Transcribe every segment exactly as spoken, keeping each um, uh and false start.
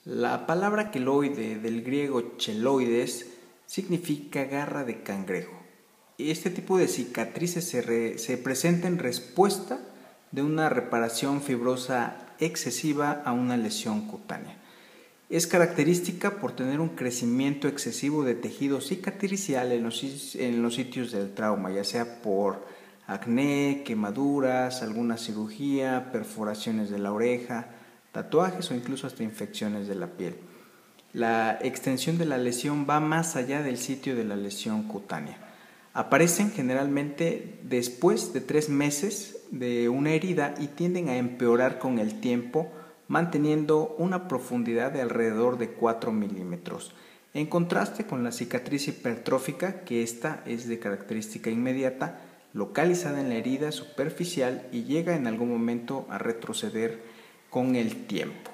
La palabra queloide, del griego cheloides, significa garra de cangrejo. Este tipo de cicatrices se, re, se presenta en respuesta de una reparación fibrosa excesiva a una lesión cutánea. Es característica por tener un crecimiento excesivo de tejido cicatricial en los, en los sitios del trauma, ya sea por acné, quemaduras, alguna cirugía, perforaciones de la oreja, tatuajes o incluso hasta infecciones de la piel. La extensión de la lesión va más allá del sitio de la lesión cutánea. Aparecen generalmente después de tres meses de una herida y tienden a empeorar con el tiempo, manteniendo una profundidad de alrededor de cuatro milímetros. En contraste con la cicatriz hipertrófica, que esta es de característica inmediata, localizada en la herida superficial y llega en algún momento a retroceder con el tiempo.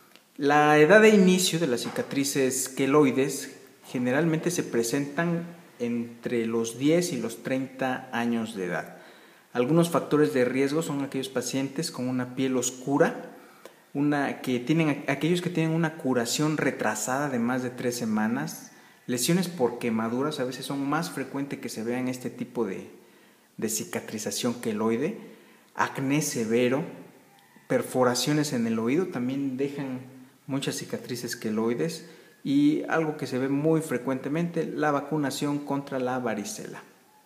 La edad de inicio de las cicatrices queloides generalmente se presentan entre los diez y los treinta años de edad. Algunos factores de riesgo son aquellos pacientes con una piel oscura, una, que tienen, aquellos que tienen una curación retrasada de más de tres semanas, lesiones por quemaduras a veces son más frecuentes que se vean este tipo de, de cicatrización queloide, acné severo, perforaciones en el oído también dejan muchas cicatrices queloides y algo que se ve muy frecuentemente, la vacunación contra la varicela.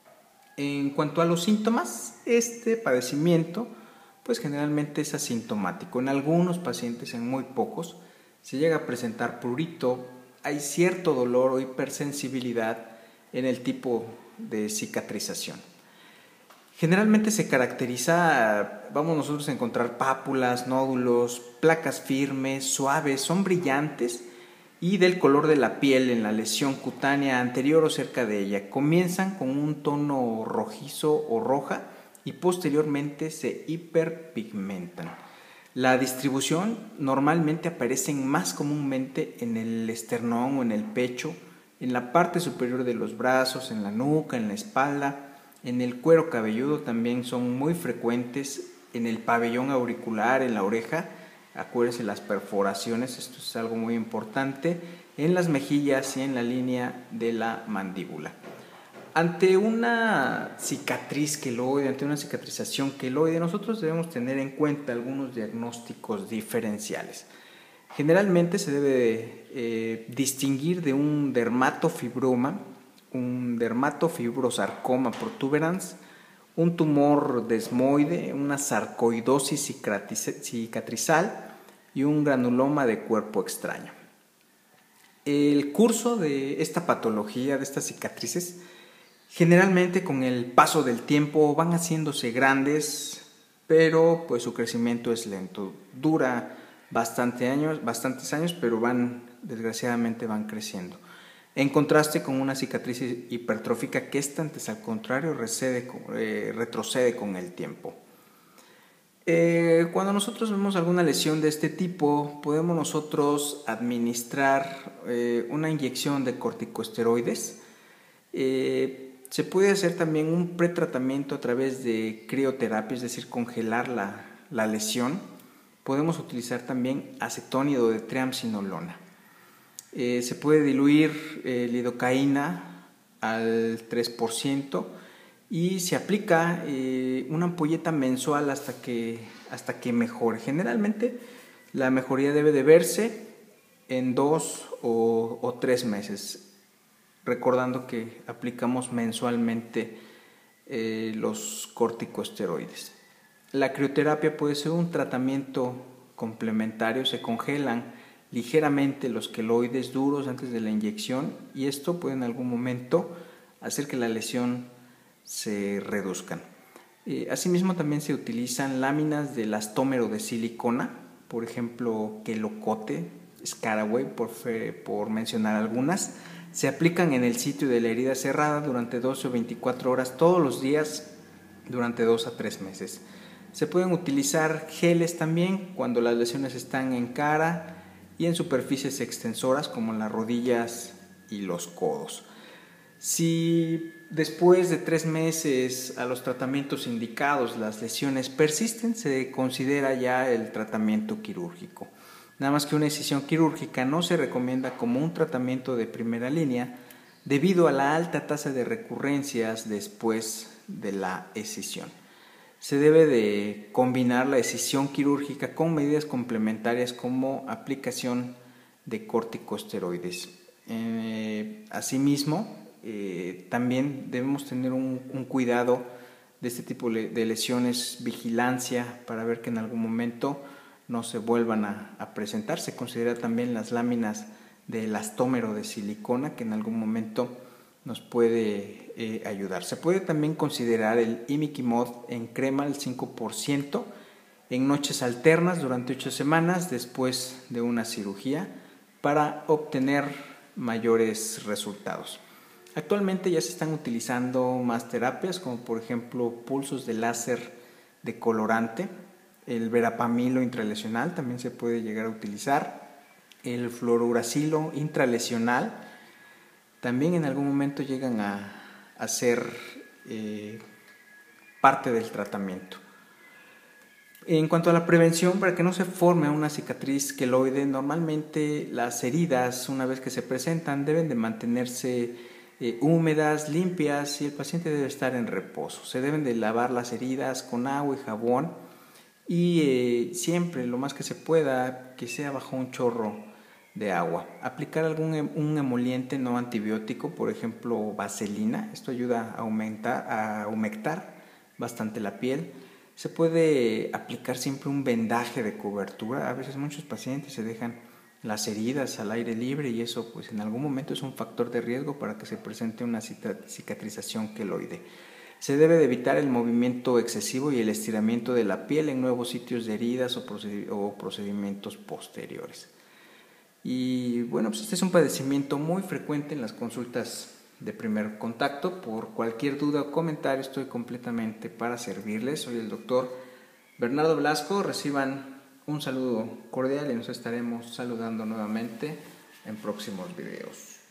En cuanto a los síntomas, este padecimiento pues generalmente es asintomático. En algunos pacientes, en muy pocos, se llega a presentar prurito, hay cierto dolor o hipersensibilidad en el tipo de cicatrización. Generalmente se caracteriza, vamos nosotros a encontrar pápulas, nódulos, placas firmes, suaves, son brillantes y del color de la piel en la lesión cutánea anterior o cerca de ella. Comienzan con un tono rojizo o roja y posteriormente se hiperpigmentan. La distribución normalmente aparecen más comúnmente en el esternón o en el pecho, en la parte superior de los brazos, en la nuca, en la espalda, en el cuero cabelludo también son muy frecuentes, en el pabellón auricular, en la oreja, acuérdense las perforaciones, esto es algo muy importante, en las mejillas y en la línea de la mandíbula. Ante una cicatriz queloide, ante una cicatrización queloide, nosotros debemos tener en cuenta algunos diagnósticos diferenciales. Generalmente se debe eh, distinguir de un dermatofibroma, un dermatofibrosarcoma protuberans, un tumor desmoide, una sarcoidosis cicatrizal y un granuloma de cuerpo extraño. El curso de esta patología, de estas cicatrices, generalmente con el paso del tiempo van haciéndose grandes, pero pues su crecimiento es lento. Dura bastante años, bastantes años, pero van, desgraciadamente van creciendo. En contraste con una cicatriz hipertrófica que esta antes al contrario recede, eh, retrocede con el tiempo. Eh, cuando nosotros vemos alguna lesión de este tipo, podemos nosotros administrar eh, una inyección de corticosteroides. Eh, se puede hacer también un pretratamiento a través de crioterapia, es decir, congelar la, la lesión. Podemos utilizar también acetónido de triamcinolona. Eh, se puede diluir eh, lidocaína al tres por ciento y se aplica eh, una ampolleta mensual hasta que, hasta que mejore. Generalmente la mejoría debe de verse en dos o, o tres meses. Recordando que aplicamos mensualmente eh, los corticosteroides. La crioterapia puede ser un tratamiento complementario, se congelan ligeramente los queloides duros antes de la inyección y esto puede en algún momento hacer que la lesión se reduzca. Eh, asimismo también se utilizan láminas de elastómero de silicona, por ejemplo quelocote, Scaraway, por, por mencionar algunas. Se aplican en el sitio de la herida cerrada durante doce o veinticuatro horas todos los días durante dos a tres meses. Se pueden utilizar geles también cuando las lesiones están en cara y en superficies extensoras como las rodillas y los codos. Si después de tres meses a los tratamientos indicados las lesiones persisten, se considera ya el tratamiento quirúrgico. Nada más que una excisión quirúrgica no se recomienda como un tratamiento de primera línea debido a la alta tasa de recurrencias después de la excisión. Se debe de combinar la excisión quirúrgica con medidas complementarias como aplicación de corticosteroides. Eh, asimismo, eh, también debemos tener un, un cuidado de este tipo de lesiones, vigilancia para ver que en algún momento no se vuelvan a, a presentar. Se considera también las láminas de elastómero de silicona que en algún momento nos puede eh, ayudar. Se puede también considerar el imiquimod en crema al cinco por ciento en noches alternas durante ocho semanas después de una cirugía para obtener mayores resultados. Actualmente ya se están utilizando más terapias como por ejemplo pulsos de láser de colorante, el verapamilo intralesional también se puede llegar a utilizar, el fluorouracilo intralesional también en algún momento llegan a, a ser eh, parte del tratamiento. En cuanto a la prevención, para que no se forme una cicatriz queloide, normalmente las heridas, una vez que se presentan, deben de mantenerse eh, húmedas, limpias y el paciente debe estar en reposo. Se deben de lavar las heridas con agua y jabón y eh, siempre, lo más que se pueda, que sea bajo un chorro de agua. Aplicar algún un emoliente no antibiótico, por ejemplo vaselina, esto ayuda a aumentar, a humectar bastante la piel. Se puede aplicar siempre un vendaje de cobertura. A veces muchos pacientes se dejan las heridas al aire libre y eso pues en algún momento es un factor de riesgo para que se presente una cicatrización queloide. Se debe de evitar el movimiento excesivo y el estiramiento de la piel en nuevos sitios de heridas o procedimientos posteriores. Y bueno, pues este es un padecimiento muy frecuente en las consultas de primer contacto. Por cualquier duda o comentario estoy completamente para servirles. Soy el doctor Bernardo Velasco. Reciban un saludo cordial y nos estaremos saludando nuevamente en próximos videos.